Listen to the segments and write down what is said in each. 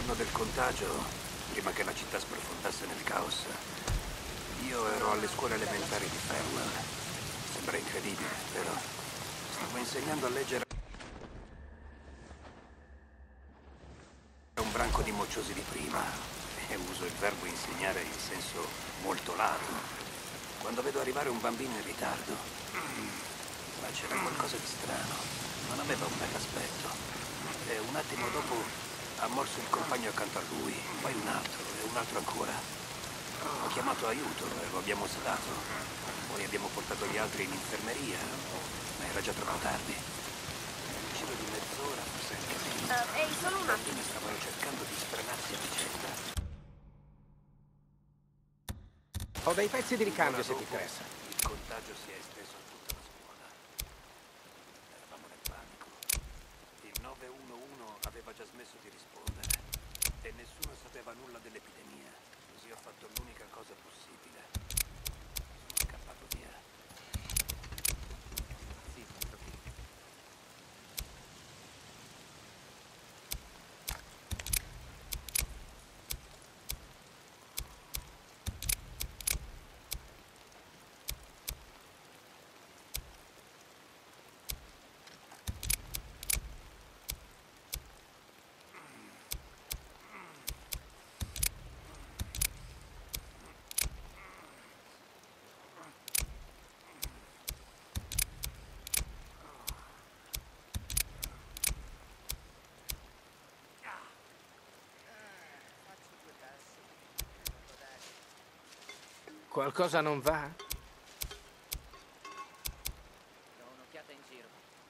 giorno del contagio, prima che la città sprofondasse nel caos, io ero alle scuole elementari di Farewell. Sembra incredibile, vero? Stavo insegnando a leggere un branco di mocciosi di prima e uso il verbo insegnare in senso molto largo. Quando vedo arrivare un bambino in ritardo, ma c'era qualcosa di strano. Non aveva un bel aspetto. E un attimo dopo ha morso il compagno accanto a lui, poi un altro e un altro ancora. Ho chiamato aiuto e lo abbiamo sedato. Poi abbiamo portato gli altri in infermeria, ma era già troppo tardi. Nel giro di mezz'ora, forse anche meno, Ehi, solo un attimo. stavano cercando di sfrenarsi a vicenda. Ho dei pezzi di ricambio se ti interessa. Il contagio si è esteso a tutta la scuola. Eravamo nel panico. Il 911 aveva già smesso di rispondere e nessuno sapeva nulla dell'epidemia. Così ho fatto l'unica cosa possibile. Sono scappato via. Sì, contro chi? Qualcosa non va? Do un'occhiata in giro.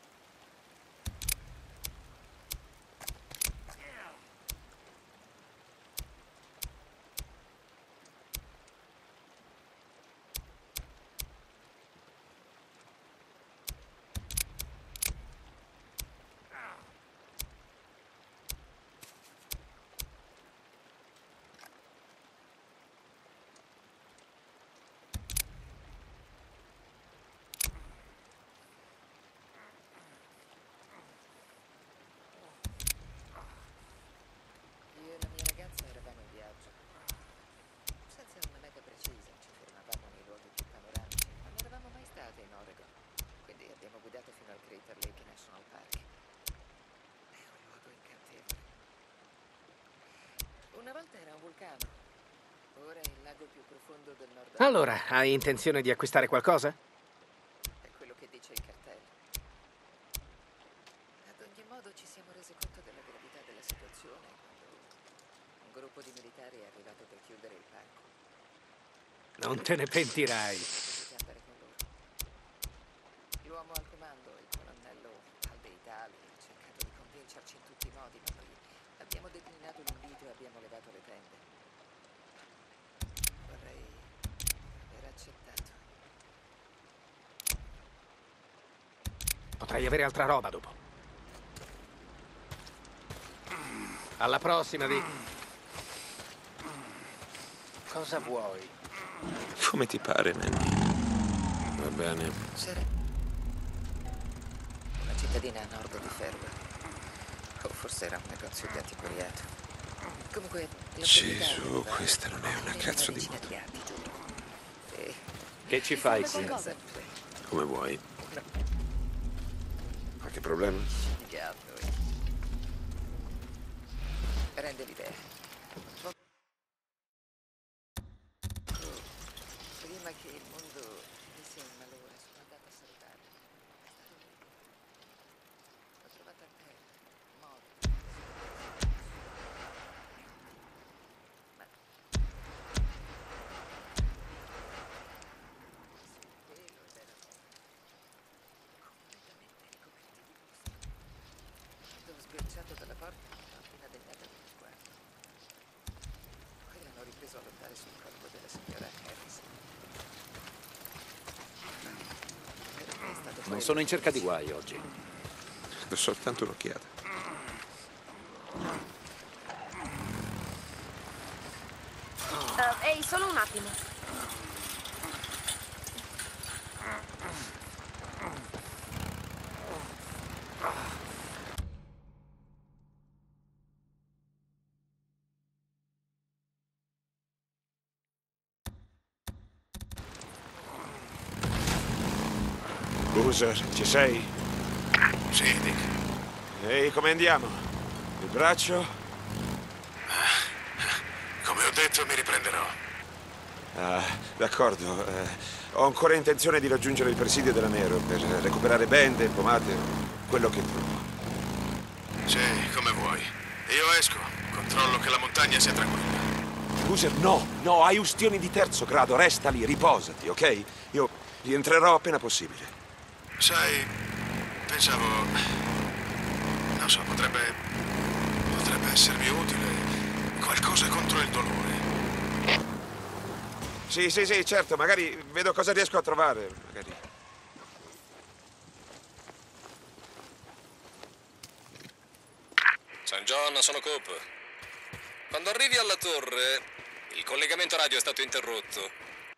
Io e la mia ragazza eravamo in viaggio. Senza una meta precisa, ci fermavamo nei luoghi più panoramici. Non eravamo mai stati in Oregon, quindi abbiamo guidato fino al Crater Lake National Park. È un luogo incantevole. Una volta era un vulcano, ora è il lago più profondo del nord. Allora, hai intenzione di acquistare qualcosa? È quello che dice il cartello. Ad ogni modo ci siamo resi conto della gravità della situazione quando un gruppo di militari è arrivato per chiudere il parco. Non te ne pentirai. Potete andare con loro. L'uomo al comando, il colonnello Aldeitali, ha cercato di convincerci in tutti i modi, ma noi abbiamo declinato l'invito e abbiamo levato le tende. Vorrei aver accettato. Potrai avere altra roba dopo. Alla prossima, Dick. Cosa vuoi? Come ti pare, Manny? Va bene. C'era una cittadina a nord di Farewell. O forse era un negozio di antiquariato. Comunque, la Gesù, questa non è una cazzo di moto. E Che ci fai qui? sempre Come vuoi. Qualche problema? che a noi. Rende l'idea. Prima che il mondo venisse in malore, sono andata a salutarlo. È stato lui. L'ho trovata a terra, morta. Ma quello ed erano completamente ricoperti di mosche. Quando ho sbirciato dalla porta, l'ho appena degnata di uno sguardo. Poi hanno ripreso a lottare sul corpo della signora Harris. Per me è stato Non poi sono in cerca di guai oggi. Do soltanto un'occhiata. Ehi, solo un attimo. Boozer, ci sei? Sì, Dick. Ehi, come andiamo? Il braccio? Come ho detto, mi riprenderò. Ah, d'accordo. Ho ancora intenzione di raggiungere il presidio della Nero per recuperare bende, pomate, quello che trovo. Sì, come vuoi. Io esco. Controllo che la montagna sia tranquilla. Boozer, no, no, hai ustioni di terzo grado. Resta lì, riposati, ok? Io rientrerò appena possibile. Sai, pensavo... Non so, potrebbe essermi utile qualcosa contro il dolore. Sì, certo, magari vedo cosa riesco a trovare, magari. San John, sono Coop. Quando arrivi alla torre, il collegamento radio è stato interrotto.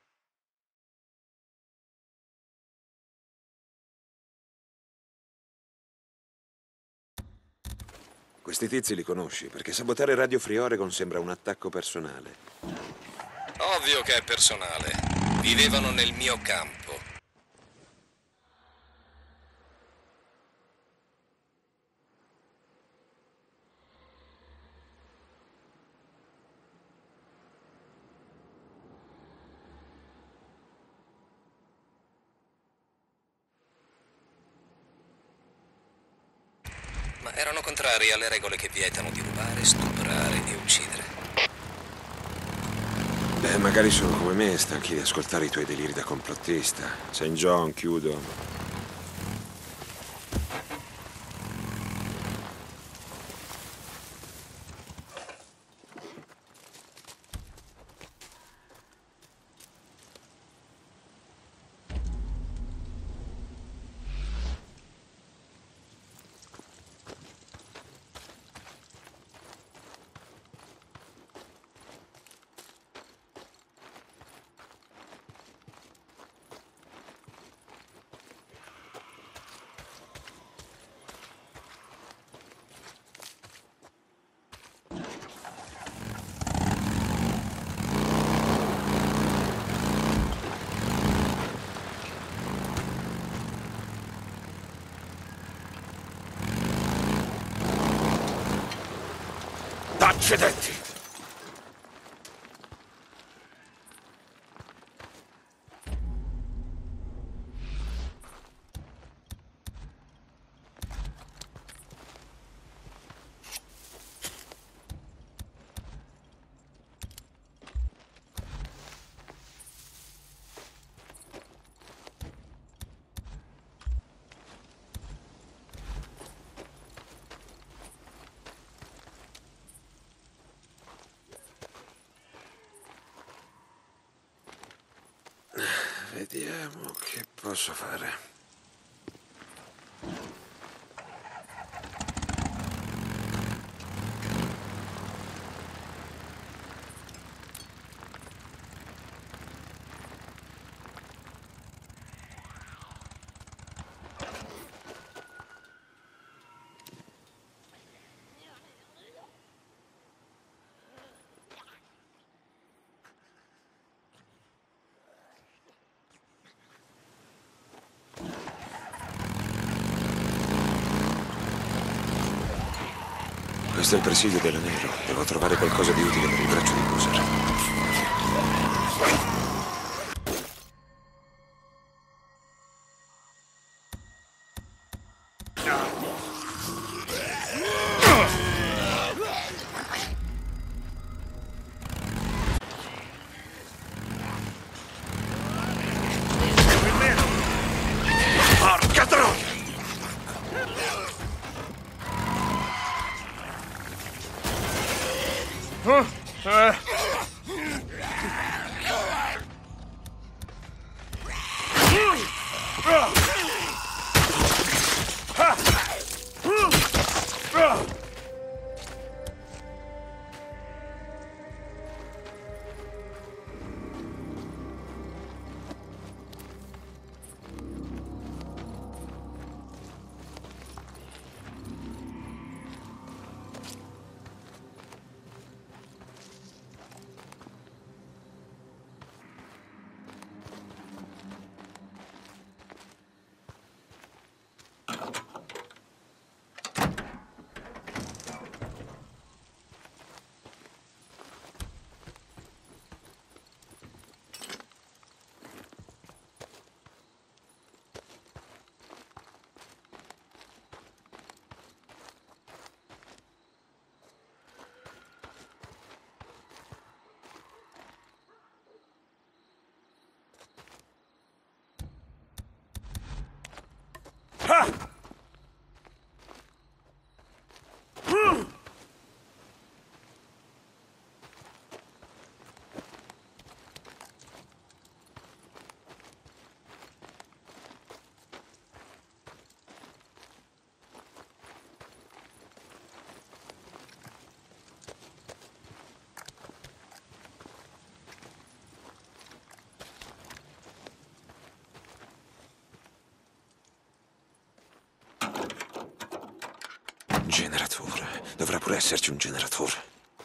Questi tizi li conosci, perché sabotare Radio Free Oregon sembra un attacco personale. Ovvio che è personale. Vivevano nel mio campo. Ma erano contrari alle regole che vietano di rubare, stuprare e uccidere. Beh, magari sono come me, stanchi di ascoltare i tuoi deliri da complottista. St. John, chiudo. Accidenti! Vediamo che posso fare. Questo è il presidio della Nero. Devo trovare qualcosa di utile per il braccio di Boozer. Porca troia! esserci un generatore.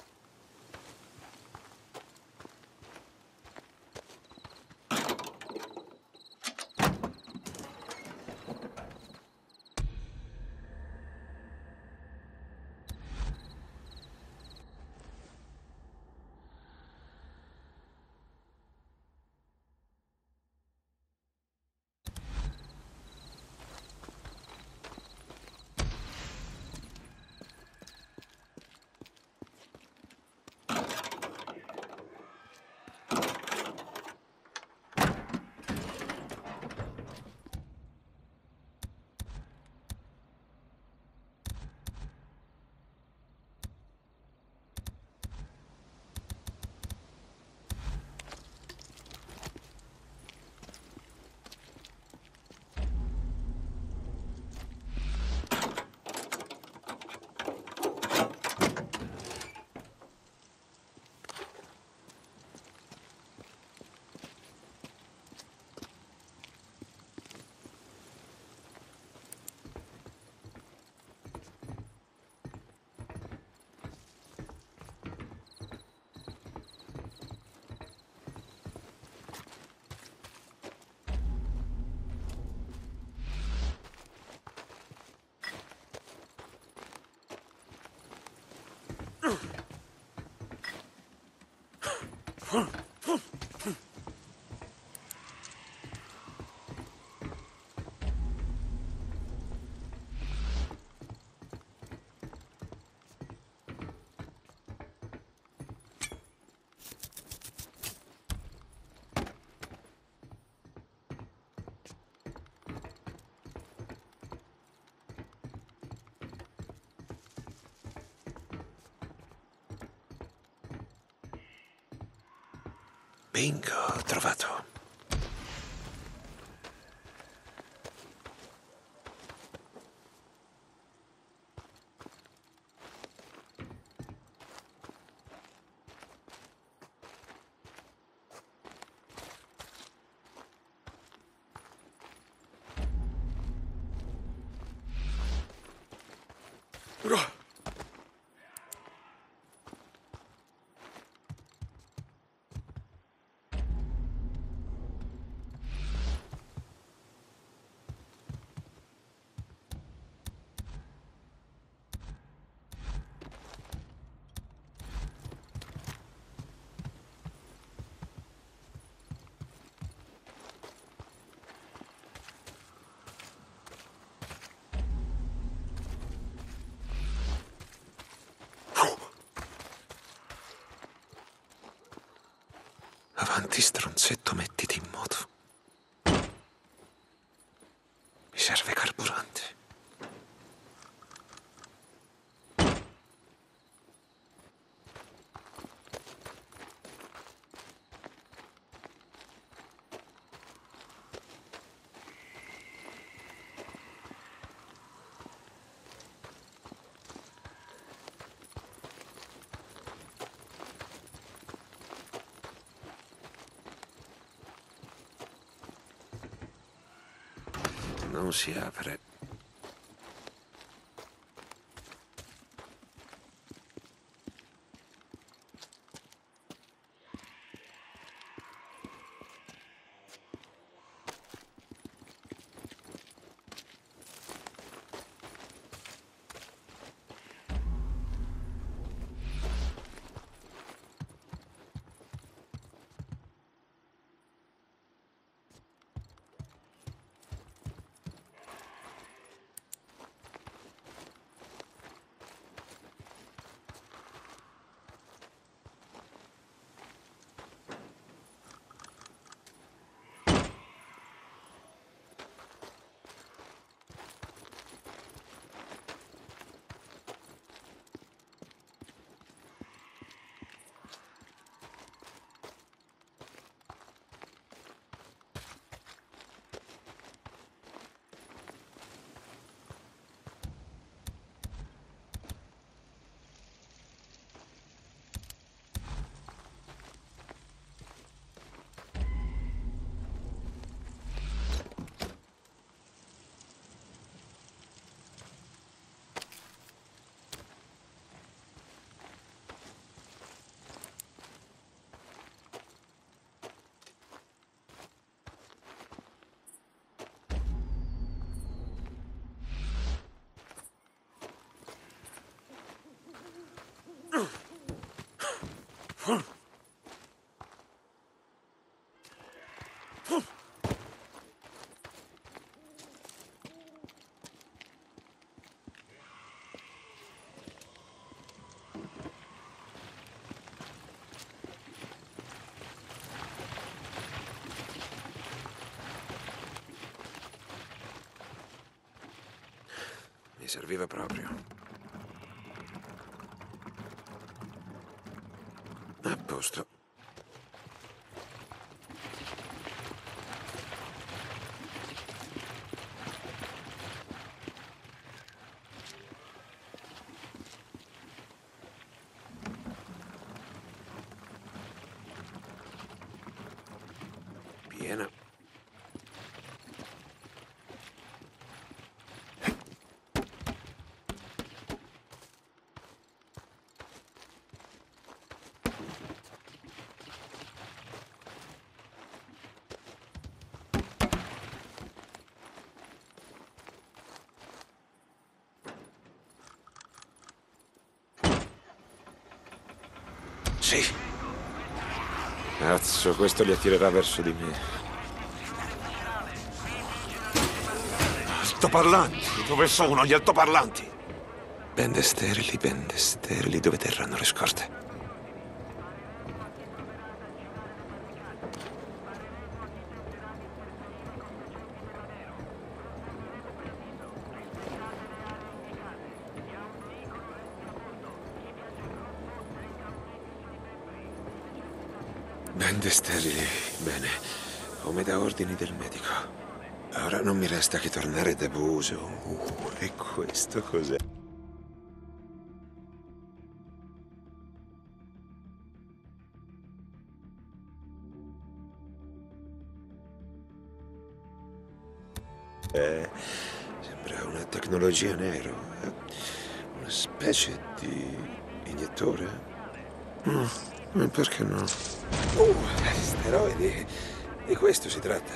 Bingo, ho trovato. Avanti, stronzetto, mettiti in moto. Mi serve carburante. Non si apre. Mi serviva proprio. A posto. Piena. Sì. Cazzo, questo li attirerà verso di me. Altoparlanti! Dove sono gli altoparlanti? Bende sterili, dove terranno le scorte? Bende sterili, bene, come da ordini del medico. Ora non mi resta che tornare da Buso. E questo cos'è? Sembra una tecnologia nero. Una specie di iniettore. Perché no? Steroidi. Di questo si tratta.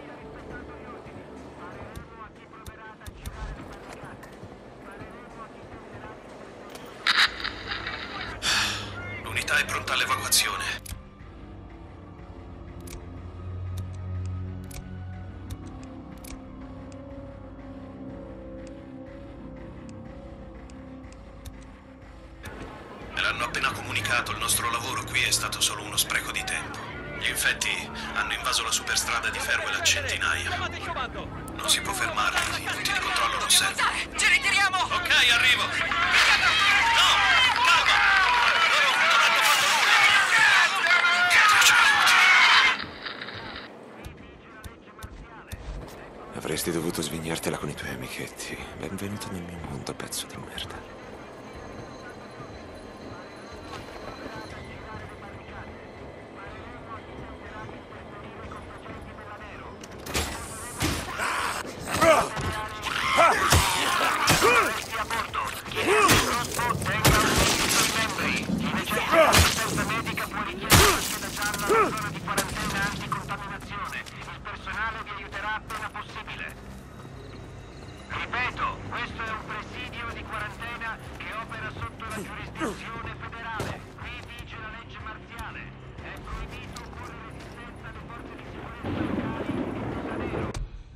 L'unità è pronta all'evacuazione. Me l'hanno appena comunicato, il nostro lavoro qui è stato solo uno spreco di tempo. Gli infetti hanno invaso la superstrada di Farewell a centinaia. Non si può fermarli, i punti di controllo non servono. Ci ritiriamo! Ok, arrivo! No! Calma! Loro non hanno fatto nulla! Che Dio ci aiuti! Avresti dovuto svignartela con i tuoi amichetti. Benvenuto nel mio mondo, pezzo di merda. Ripeto, questo è un presidio di quarantena che opera sotto la giurisdizione federale. Qui vige la legge marziale. È proibito opporre resistenza alle forze di sicurezza locali in uso nero.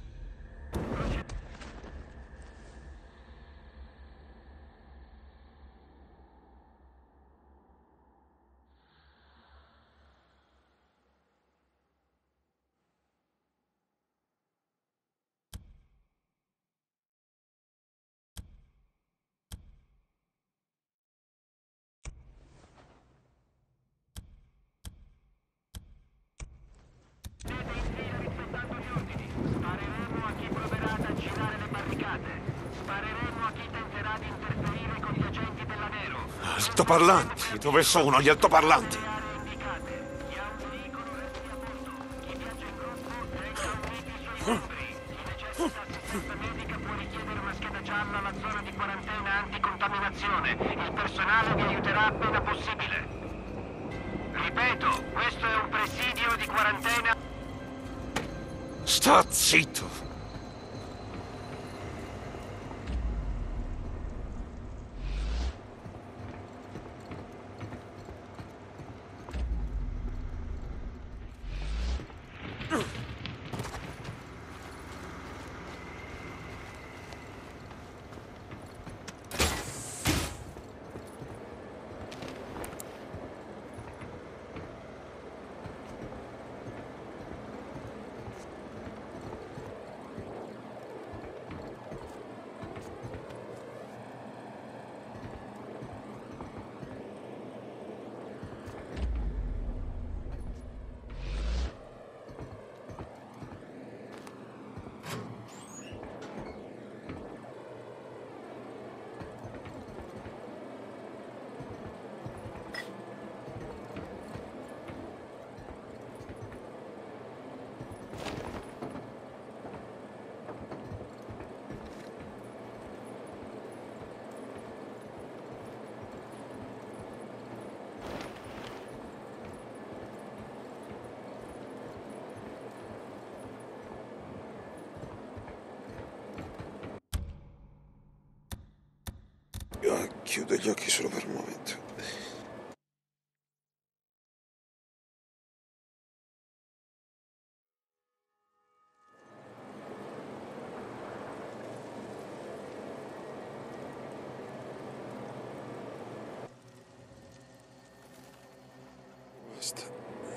Spareremo a chi proverà ad aggirare le barricate. Spareremo a chi tenterà di interferire con gli agenti della Nero. Altoparlanti! Dove sono gli altoparlanti? Le aree indicate. Chi ha un veicolo resti a bordo. Chi viaggia in gruppo tenga uniti i suoi membri. Chi necessita assistenza medica può richiedere una scheda gialla alla zona di quarantena anticontaminazione. Il personale vi aiuterà appena possibile. Ripeto, questo è un presidio di quarantena. Sta zitto! Chiudo gli occhi solo per un momento. Basta.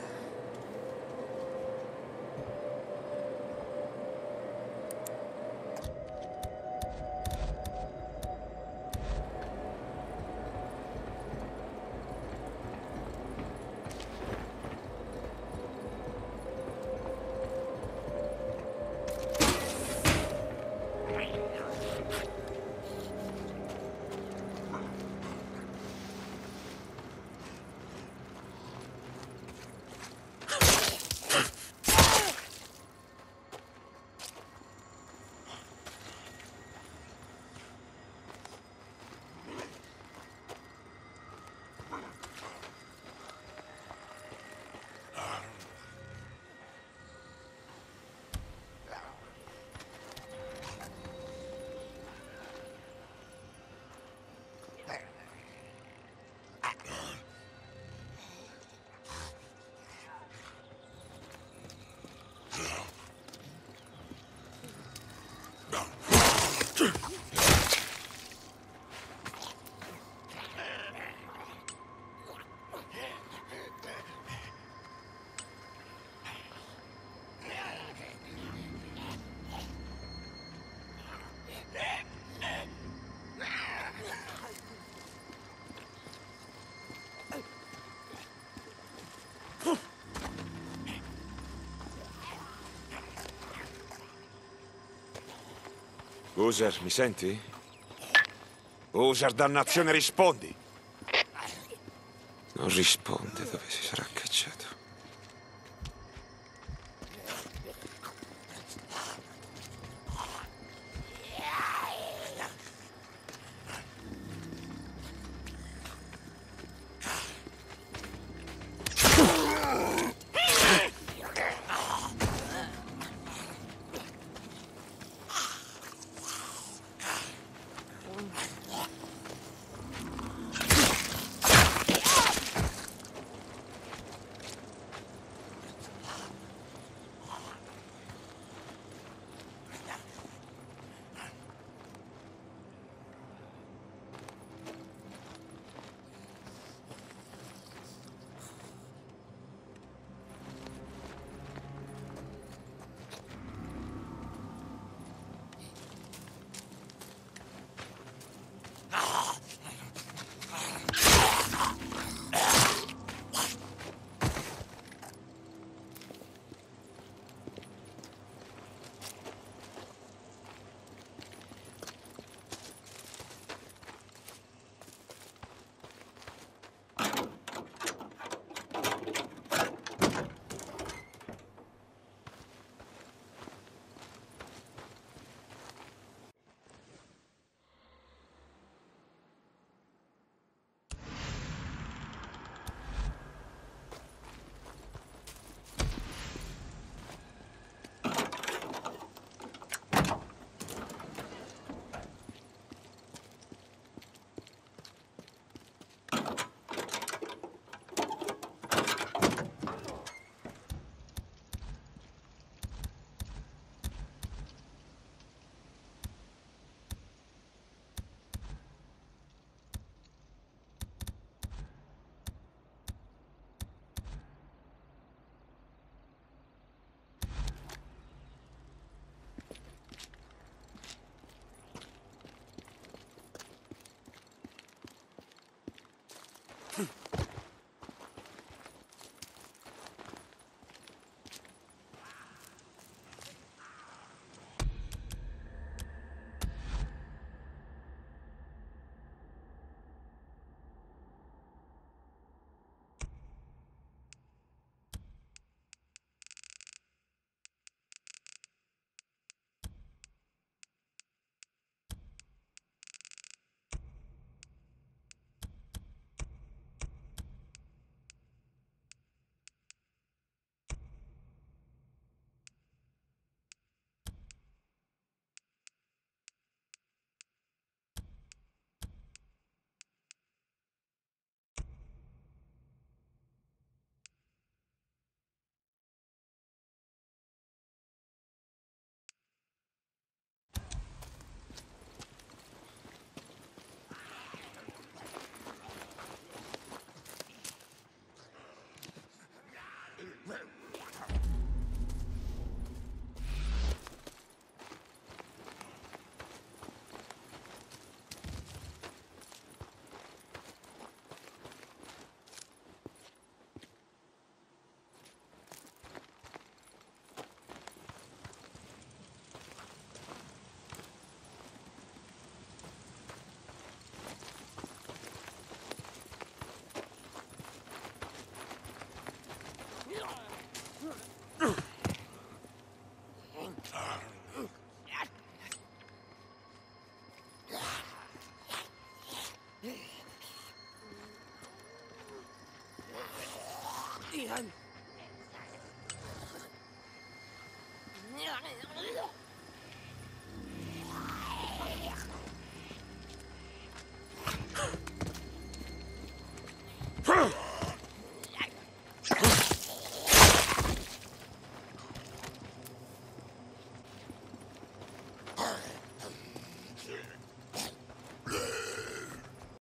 Boozer, mi senti? Boozer, dannazione, rispondi! Non risponde, dove si sarà cacciato? Ian!